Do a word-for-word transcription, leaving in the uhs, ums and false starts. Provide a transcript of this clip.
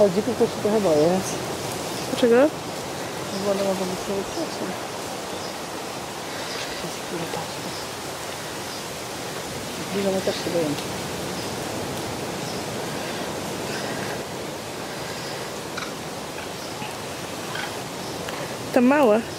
tak dzików to się trochę boję. Dlaczego? Bo one mogą być sobie wcześniej. Ile patrzę. Zbliżone też się boję. Ta mała.